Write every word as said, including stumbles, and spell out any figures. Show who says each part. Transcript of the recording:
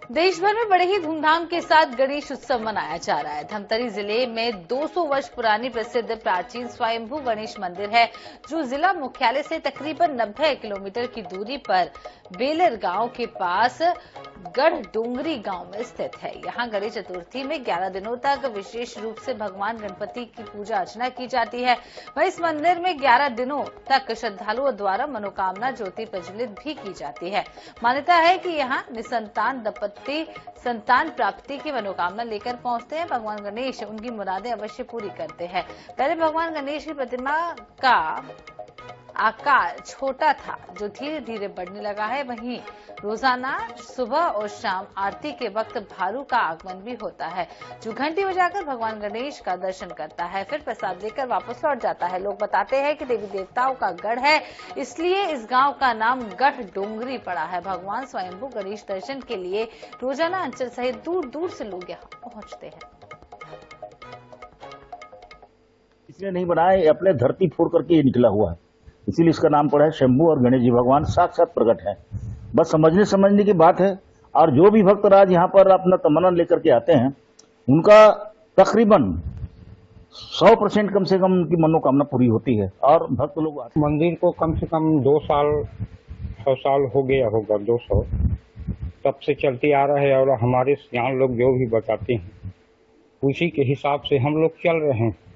Speaker 1: देश भर में बड़े ही धूमधाम के साथ गणेश उत्सव मनाया जा रहा है। धमतरी जिले में दो सौ वर्ष पुरानी प्रसिद्ध प्राचीन स्वयंभू गणेश मंदिर है, जो जिला मुख्यालय से तकरीबन नब्बे किलोमीटर की दूरी पर बेलर गांव के पास गढ़ डोंगरी गांव में स्थित है। यहां गणेश चतुर्थी में ग्यारह दिनों तक विशेष रूप से भगवान गणपति की पूजा अर्चना की जाती है। वहीं इस मंदिर में ग्यारह दिनों तक श्रद्धालुओं द्वारा मनोकामना ज्योति प्रज्वलित भी की जाती है। मान्यता है कि यहां निसंतान दंपत्ति संतान प्राप्ति की मनोकामना लेकर पहुंचते हैं। भगवान गणेश उनकी मुरादें अवश्य पूरी करते हैं। पहले भगवान गणेश की प्रतिमा का आकार छोटा था, जो धीरे धीरे बढ़ने लगा है। वहीं रोजाना सुबह और शाम आरती के वक्त भालू का आगमन भी होता है, जो घंटी बजाकर भगवान गणेश का दर्शन करता है, फिर प्रसाद लेकर वापस लौट जाता है। लोग बताते हैं कि देवी देवताओं का गढ़ है, इसलिए इस गांव का नाम गढ़ डोंगरी पड़ा है। भगवान स्वयंभू गणेश दर्शन के लिए रोजाना अंचल सहित दूर दूर से लोग यहाँ पहुंचते हैं।
Speaker 2: इसलिए नहीं बनाया, ये अपने धरती फोड़ करके ये निकला हुआ है, इसीलिए इसका नाम पड़ा है शंभू। और गणेश जी भगवान साक्षात प्रकट है। बस समझने समझने की बात है। और जो भी भक्तराज यहाँ पर अपना तमन्ना लेकर के आते हैं, उनका तकरीबन सौ परसेंट कम से कम उनकी मनोकामना पूरी होती है। और भक्त लोग
Speaker 3: मंदिर को कम से कम दो साल सौ साल हो गया होगा, दो सौ तब से चलती आ रहा है। और हमारे यहाँ लोग जो भी बताते हैं, उसी के हिसाब से हम लोग चल रहे हैं।